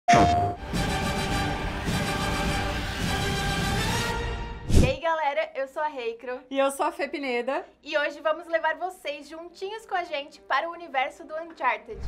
E aí galera, eu sou a Reicro. E eu sou a Fê Pineda. E hoje vamos levar vocês juntinhos com a gente para o universo do Uncharted.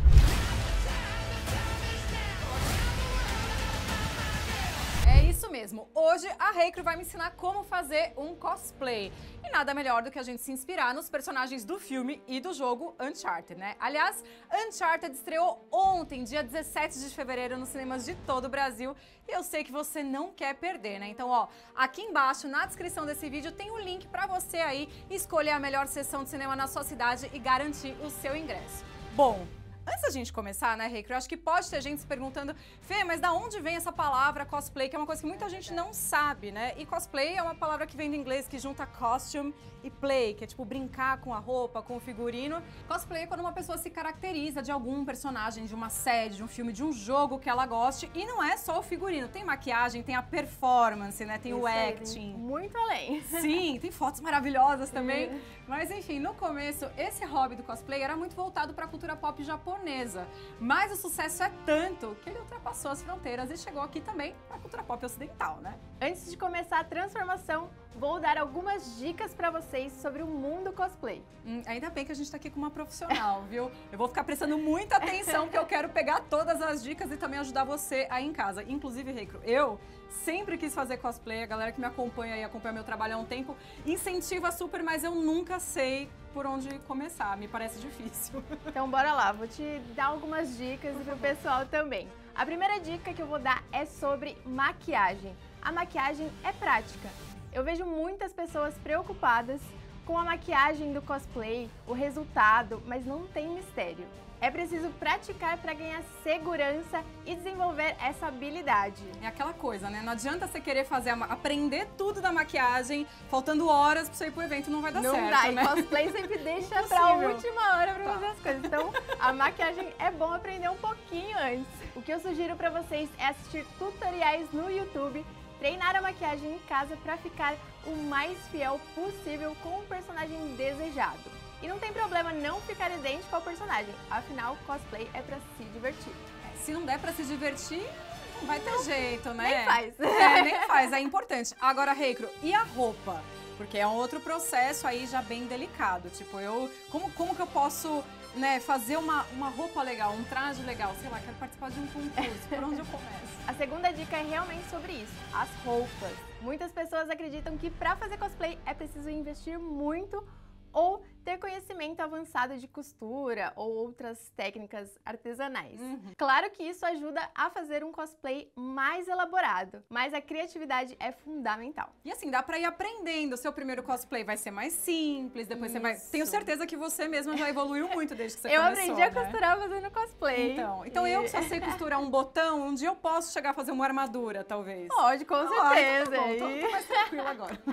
É isso mesmo, hoje a Reicro vai me ensinar como fazer um cosplay. E nada melhor do que a gente se inspirar nos personagens do filme e do jogo Uncharted, né? Aliás, Uncharted estreou ontem, dia 17 de fevereiro, nos cinemas de todo o Brasil. E eu sei que você não quer perder, né? Então, ó, aqui embaixo, na descrição desse vídeo, tem um link pra você aí escolher a melhor sessão de cinema na sua cidade e garantir o seu ingresso. Bom, antes da gente começar, né, Reicro, eu acho que pode ter gente se perguntando, Fê, mas da onde vem essa palavra cosplay, que é uma coisa que muita gente não sabe, né? E cosplay é uma palavra que vem do inglês que junta costume e play, que é tipo brincar com a roupa, com o figurino. Cosplay é quando uma pessoa se caracteriza de algum personagem, de uma série, de um filme, de um jogo que ela goste. E não é só o figurino, tem maquiagem, tem a performance, né? Tem o acting. Muito além. Sim, tem fotos maravilhosas também. Mas enfim, no começo, esse hobby do cosplay era muito voltado para a cultura pop japonesa. Mas o sucesso é tanto que ele ultrapassou as fronteiras e chegou aqui também para a cultura pop ocidental, né? Antes de começar a transformação, vou dar algumas dicas para vocês sobre o mundo cosplay. Ainda bem que a gente tá aqui com uma profissional, viu? Eu vou ficar prestando muita atenção porque eu quero pegar todas as dicas e também ajudar você aí em casa. Inclusive, Reicro, eu sempre quis fazer cosplay, a galera que me acompanha e acompanha meu trabalho há um tempo incentiva super, mas eu nunca sei por onde começar, me parece difícil. Então bora lá, vou te dar algumas dicas e pro pessoal também. A primeira dica que eu vou dar é sobre maquiagem. A maquiagem é prática. Eu vejo muitas pessoas preocupadas com a maquiagem do cosplay, o resultado, mas não tem mistério. É preciso praticar para ganhar segurança e desenvolver essa habilidade. É aquela coisa, né? Não adianta você querer aprender tudo da maquiagem, faltando horas pra você ir pro evento, não vai dar certo, não dá, né? E cosplay sempre deixa pra última hora pra fazer as coisas. Então, a maquiagem é bom aprender um pouquinho antes. O que eu sugiro pra vocês é assistir tutoriais no YouTube, treinar a maquiagem em casa para ficar o mais fiel possível com o personagem desejado. E não tem problema não ficar idêntico ao personagem, afinal, cosplay é para se divertir. Se não der para se divertir, não vai ter jeito, né? Nem faz. Nem faz, é importante. Agora, Reicro, e a roupa? Porque é um outro processo aí já bem delicado. Tipo, como que eu posso, né, fazer uma roupa legal, um traje legal? Sei lá, quero participar de um concurso, por onde eu começo? A segunda dica é realmente sobre isso, as roupas. Muitas pessoas acreditam que para fazer cosplay é preciso investir muito ou ter conhecimento avançado de costura ou outras técnicas artesanais. Claro que isso ajuda a fazer um cosplay mais elaborado, mas a criatividade é fundamental. E assim, dá pra ir aprendendo. O seu primeiro cosplay vai ser mais simples, depois você vai... Tenho certeza que você mesma já evoluiu muito desde que você começou, Eu aprendi a costurar fazendo cosplay. Então eu que só sei costurar um botão, um dia eu posso chegar a fazer uma armadura, talvez. Pode, com certeza. Tô mais tranquila agora.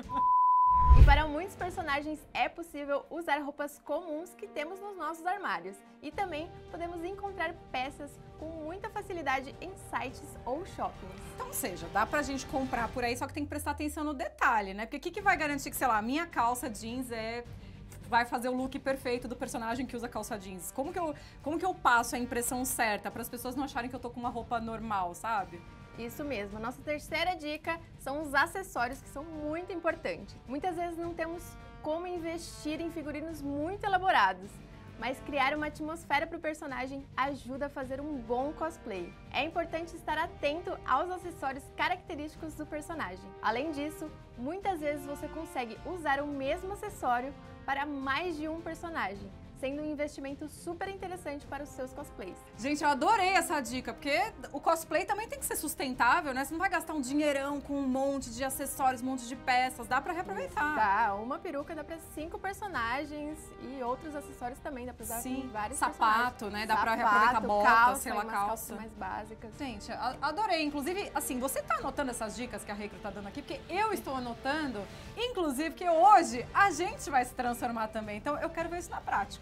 E para muitos personagens é possível usar roupas comuns que temos nos nossos armários. E também podemos encontrar peças com muita facilidade em sites ou shoppings. Então, ou seja, dá pra gente comprar por aí, só que tem que prestar atenção no detalhe, né? Porque o que vai garantir que, sei lá, a minha calça jeans vai fazer o look perfeito do personagem que usa calça jeans? Como que eu passo a impressão certa para as pessoas não acharem que eu tô com uma roupa normal, sabe? Isso mesmo. Nossa terceira dica são os acessórios, que são muito importantes. Muitas vezes não temos como investir em figurinos muito elaborados, mas criar uma atmosfera para o personagem ajuda a fazer um bom cosplay. É importante estar atento aos acessórios característicos do personagem. Além disso, muitas vezes você consegue usar o mesmo acessório para mais de um personagem, sendo um investimento super interessante para os seus cosplays. Gente, eu adorei essa dica, porque o cosplay também tem que ser sustentável, né? Você não vai gastar um dinheirão com um monte de acessórios, um monte de peças, dá pra reaproveitar. Dá, uma peruca dá pra 5 personagens e outros acessórios também dá pra usar com vários sapato, personagens. né? Dá pra reaproveitar bota, calça, sei lá, calça mais básicas. Gente, adorei. Inclusive, assim, você tá anotando essas dicas que a Reicro tá dando aqui? Porque eu estou anotando, inclusive, que hoje a gente vai se transformar também. Então, eu quero ver isso na prática.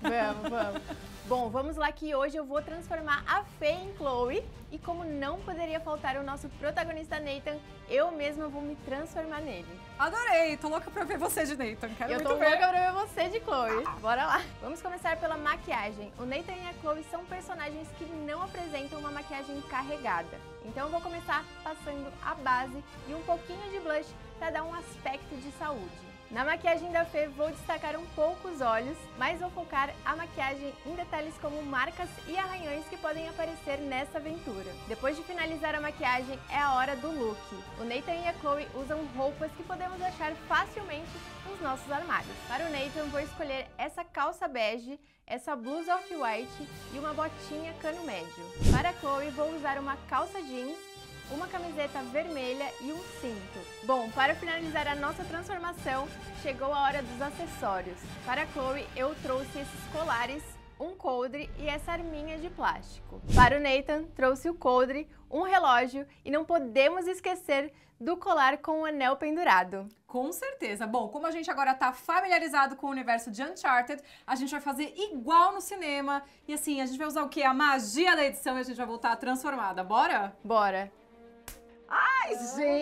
Vamos. Bom, vamos lá que hoje eu vou transformar a Fê em Chloe. E como não poderia faltar o nosso protagonista Nathan, eu mesma vou me transformar nele. Adorei, tô louca pra ver você de Nathan, quero Eu muito tô ver. louca pra ver você de Chloe. Bora lá. Vamos começar pela maquiagem. O Nathan e a Chloe são personagens que não apresentam uma maquiagem carregada. Então eu vou começar passando a base e um pouquinho de blush para dar um aspecto de saúde. Na maquiagem da Fê, vou destacar um pouco os olhos, mas vou focar a maquiagem em detalhes como marcas e arranhões que podem aparecer nessa aventura. Depois de finalizar a maquiagem, é a hora do look. O Nathan e a Chloe usam roupas que podemos achar facilmente nos nossos armários. Para o Nathan, vou escolher essa calça bege, essa blusa off-white e uma botinha cano médio. Para a Chloe, vou usar uma calça jeans, uma camiseta vermelha e um cinto. Bom, para finalizar a nossa transformação, chegou a hora dos acessórios. Para a Chloe, eu trouxe esses colares, um coldre e essa arminha de plástico. Para o Nathan, trouxe o coldre, um relógio e não podemos esquecer do colar com o anel pendurado. Com certeza. Bom, como a gente agora tá familiarizado com o universo de Uncharted, a gente vai fazer igual no cinema. E assim, a gente vai usar o quê? A magia da edição e a gente vai voltar transformada. Bora? Bora! Ai,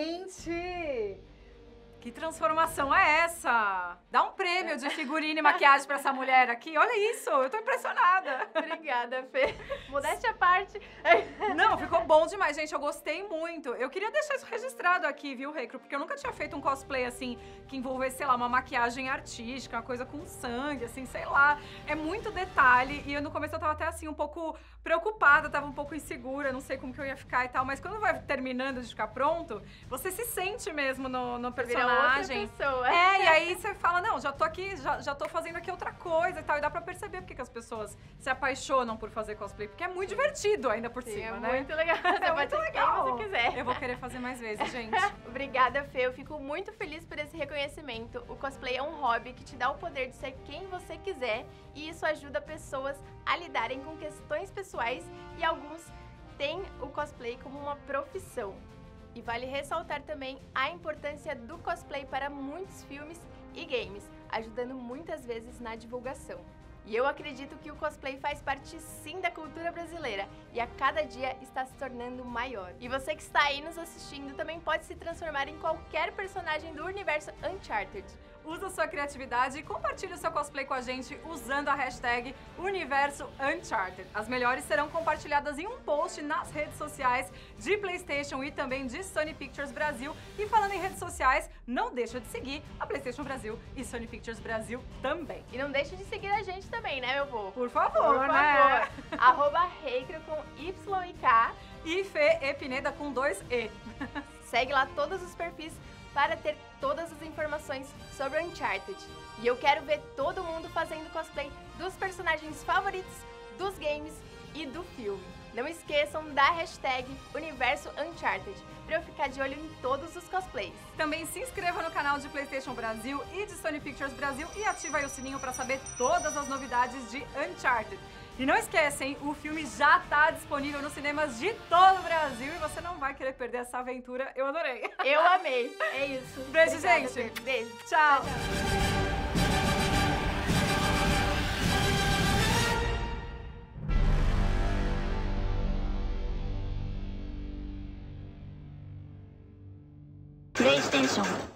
gente! Que transformação é essa? Dá um prêmio de figurino e maquiagem pra essa mulher aqui. Olha isso, eu tô impressionada. Obrigada, Fê. Modéstia à parte. Não, ficou bom demais, gente. Eu gostei muito. Eu queria deixar isso registrado aqui, viu, Reicro? Porque eu nunca tinha feito um cosplay assim, que envolvesse, sei lá, uma maquiagem artística, uma coisa com sangue, assim, sei lá. É muito detalhe. E no começo eu tava até assim, um pouco preocupada, tava um pouco insegura, não sei como que eu ia ficar e tal. Mas quando vai terminando de ficar pronto, você se sente mesmo no personagem. Outra pessoa. É, e aí você fala, não, já tô aqui, já tô fazendo aqui outra coisa e tal. E dá pra perceber porque que as pessoas se apaixonam por fazer cosplay. Porque é muito divertido ainda por cima, né? É muito legal. Você pode ser quem você quiser. Eu vou querer fazer mais vezes, gente. Obrigada, Fê. Eu fico muito feliz por esse reconhecimento. O cosplay é um hobby que te dá o poder de ser quem você quiser. E isso ajuda pessoas a lidarem com questões pessoais. E alguns têm o cosplay como uma profissão. E vale ressaltar também a importância do cosplay para muitos filmes e games, ajudando muitas vezes na divulgação. E eu acredito que o cosplay faz parte sim da cultura brasileira e a cada dia está se tornando maior. E você que está aí nos assistindo também pode se transformar em qualquer personagem do universo Uncharted. Usa sua criatividade e compartilhe o seu cosplay com a gente usando a hashtag Universo Uncharted. As melhores serão compartilhadas em um post nas redes sociais de PlayStation e também de Sony Pictures Brasil. E falando em redes sociais, não deixa de seguir a PlayStation Brasil e Sony Pictures Brasil também. E não deixa de seguir a gente também, né, meu povo? Por favor, né? @Reicro com Y e K. E Fê e Pineda com 2 E. Segue lá todos os perfis para ter todas as informações sobre o Uncharted. E eu quero ver todo mundo fazendo cosplay dos personagens favoritos, dos games e do filme. Não esqueçam da hashtag Universo Uncharted para eu ficar de olho em todos os cosplays. Também se inscreva no canal de PlayStation Brasil e de Sony Pictures Brasil e ativa aí o sininho para saber todas as novidades de Uncharted. E não esquecem, o filme já está disponível nos cinemas de todo o Brasil e você não vai querer perder essa aventura. Eu adorei. Eu amei. É isso. Beijo, Obrigada, gente. Beijo. Tchau. Tchau. PlayStation